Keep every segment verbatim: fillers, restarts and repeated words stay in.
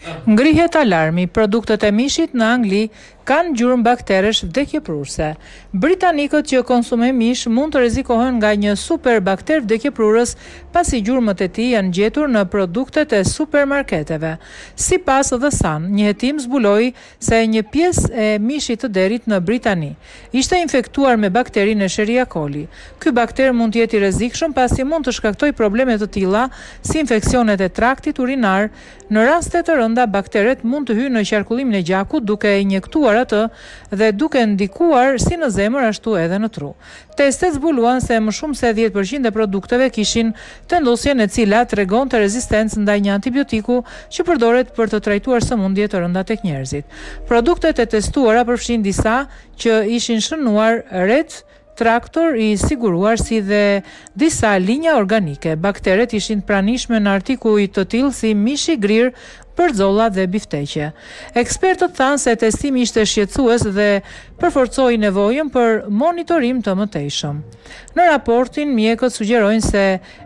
Ngrihet alarmi, produktet e mishit në Angli kanë gjurmë bakteresh vdekjeprurëse. Britanikët që konsumojnë mish mund të rrezikohen nga një superbakter vdekjeprurës pasi gjurmët e tij janë gjetur në produktet e supermarketeve. Sipas The Sun, një hetim zbuloi se një pjesë e mishit të derit në Britani ishte infektuar me bakterinë Escherichia coli. Ky bakter mund të jetë i rrezikshëm pasi mund të shkaktojë probleme të tilla si infeksionet e traktit urinar. Në raste të rënda, bakteret mund të hyjnë në qarkullimin e gjakut duke e injektuar atë dhe duke ndikuar si në zemër ashtu edhe në tru. Testet zbuluan se më shumë se dhjetë përqind e produkteve kishin vendosjen e cila tregonte rezistencë ndaj një antibiotiku që përdoret për të trajtuar sëmundje të rënda tek njerëzit. Produktet e testuara përfshin disa që ishin shënuar rreth traktor i siguruar si dhe disa linja organike. Bakteret ishin pranishme në artikuj të tillë si mishi grir, përzolla dhe bifteqe. Ekspertët thanë se testimi ishte shqetësues dhe përforcoi nevojën për monitorim të mëtejshëm. Në raportin, mjekët sugjerojnë se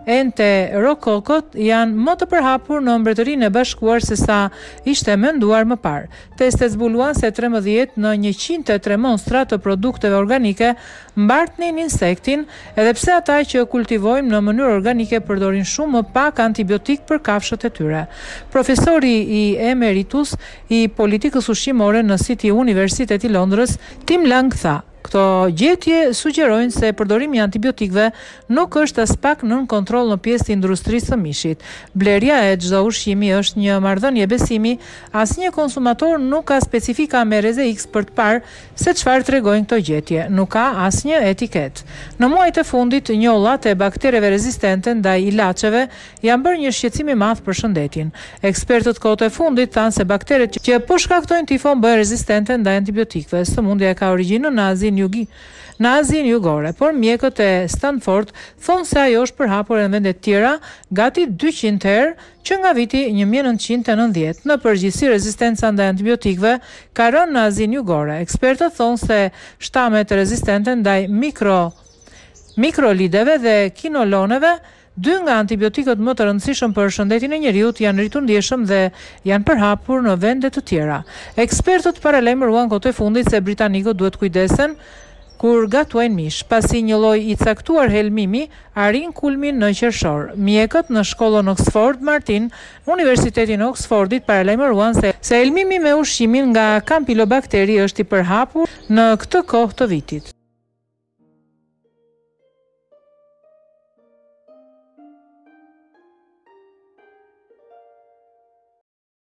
enterokokot janë më të përhapur në Mbretërinë e Bashkuar se sa ishte menduar më parë. Testet zbuluan se trembëdhjetë në njëqind e tre monstra të produkteve organike mbartnin insektin, edhe pse ata që kultivojmë në mënyrë organike përdorin shumë më pak antibiotik për kafshët e tyre. Profesori i emeritus i politikës ushqimore në City University i Londrës, Tim Lang tha: "Këto gjetje sugjerojnë se përdorimi i antibiotikëve nuk është as pak nën kontroll në pjesë të industrisë së mishit. Blerja e çdo ushqimi është një marrëdhënie besimi, asnjë konsumator nuk ka specifika me rreze X për të parë se çfarë tregojnë këto gjetje, nuk ka asnjë etiket." Në muajt e fundit, njollat e baktereve rezistente ndaj ilaçeve janë bërë një shqetësim i madh për shëndetin. Ekspertët kohët e fundit thanë se bakteret që po shkaktojnë tifon bëhen rezistente ndaj antibiotikëve. Sëmundja ka origjinën në Azinë Jugi, në Azinë Jugore, por mjekët e Stanford thonë se ajo është përhapur në vende të tjera gati dyqind herë që nga viti një mijë e nëntëqind e nëntëdhjetë. Në përgjithësi, rezistenca ndaj antibiotikëve ka rënë në Azinë Jugore. Ekspertët thonë se shtamet rezistente ndaj mikro mikrolideve dhe kinoloneve, dy nga antibiotikët më të rëndësishëm për shëndetin e njeriut, janë rritur ndjeshëm dhe janë përhapur në vende të tjera. Ekspertët paralajmëruan kohët e fundit se britanikët duhet kujdesen kur gatuajnë mish, pasi një lloj i caktuar helmimi arrin kulmin në qershor. Mjekët në shkollën Oxford Martin, Universitetin e Oxfordit, paralajmëruan se, se helmimi me ushqimin nga Campylobacteri është i përhapur në këtë kohë të vitit.